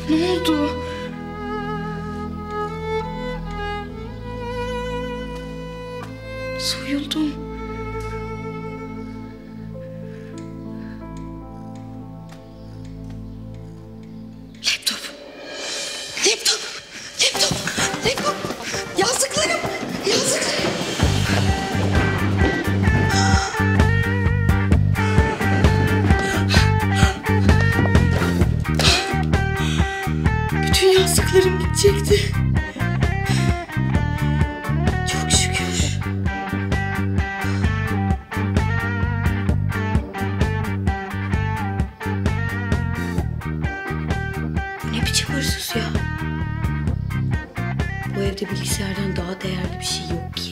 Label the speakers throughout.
Speaker 1: Ne oldu? Soyuldum. Laptop. Laptop. Laptop. Laptop. Yazdıklarım. Yazdıklarım. Bütün yazdıklarım gidecekti. Çok şükür. Bu ne biçim hırsız ya? Bu evde bilgisayardan daha değerli bir şey yok ki.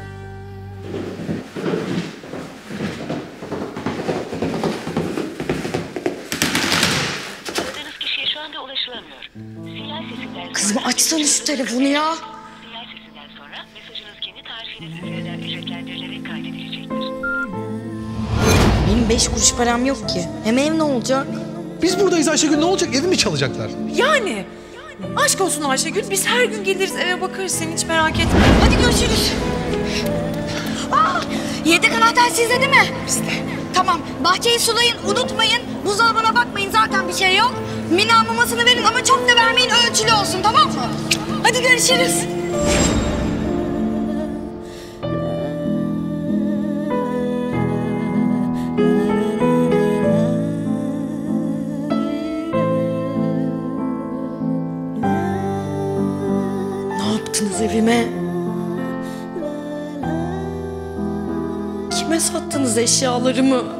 Speaker 2: Aradığınız kişiye şu anda ulaşılamıyor. Sinyal sesinden
Speaker 1: Kızım açsana şu telefonu ya.
Speaker 2: Sinyal sesinden sonra mesajınız kendi tarifiniz üzerinden ücretlendirilerek kaydedilecektir.
Speaker 1: Benim 5 kuruş param yok ki. Hem ev ne olacak?
Speaker 3: Biz buradayız Ayşegül, ne olacak? Evi mi çalacaklar?
Speaker 4: Yani aşk olsun Ayşegül, biz her gün geliriz eve bakarız, sen hiç merak etme.
Speaker 1: Hadi görüşürüz. Yedek anahtar sizde değil mi?
Speaker 4: Bizde.
Speaker 1: Tamam. Bahçeyi sulayın, unutmayın. Buzdolabına bakmayın, zaten bir şey yok. Mina mamasını verin ama çok da vermeyin, ölçülü olsun, tamam mı? Hadi görüşürüz. Ne yaptınız evime? Kime sattınız eşyalarımı?